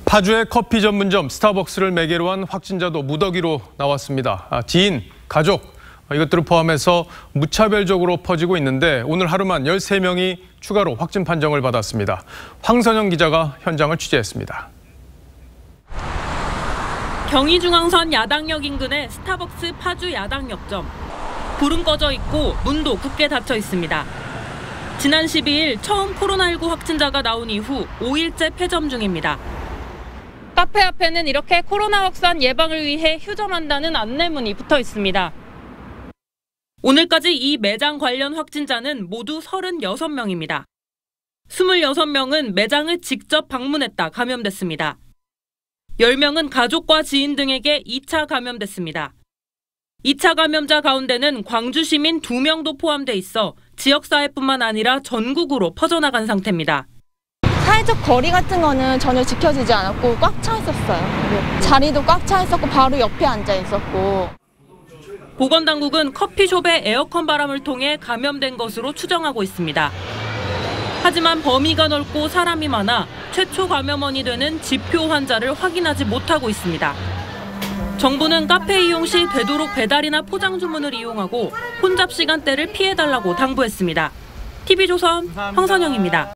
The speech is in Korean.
파주의 커피 전문점 스타벅스를 매개로 한 확진자도 무더기로 나왔습니다. 지인, 가족 이것들을 포함해서 무차별적으로 퍼지고 있는데 오늘 하루만 13명이 추가로 확진 판정을 받았습니다. 황선영 기자가 현장을 취재했습니다. 경의중앙선 야당역 인근의 스타벅스 파주 야당역점. 불은 꺼져 있고 문도 굳게 닫혀 있습니다. 지난 12일 처음 코로나19 확진자가 나온 이후 5일째 폐점 중입니다. 카페 앞에는 이렇게 코로나 확산 예방을 위해 휴점한다는 안내문이 붙어 있습니다. 오늘까지 이 매장 관련 확진자는 모두 36명입니다. 26명은 매장을 직접 방문했다 감염됐습니다. 10명은 가족과 지인 등에게 2차 감염됐습니다. 2차 감염자 가운데는 광주 시민 2명도 포함돼 있어 지역사회뿐만 아니라 전국으로 퍼져나간 상태입니다. 사회적 거리 같은 거는 전혀 지켜지지 않았고 꽉 차 있었어요. 자리도 꽉 차 있었고 바로 옆에 앉아 있었고. 보건당국은 커피숍의 에어컨 바람을 통해 감염된 것으로 추정하고 있습니다. 하지만 범위가 넓고 사람이 많아 최초 감염원이 되는 지표 환자를 확인하지 못하고 있습니다. 정부는 카페 이용 시 되도록 배달이나 포장 주문을 이용하고 혼잡 시간대를 피해달라고 당부했습니다. TV조선 황선영입니다.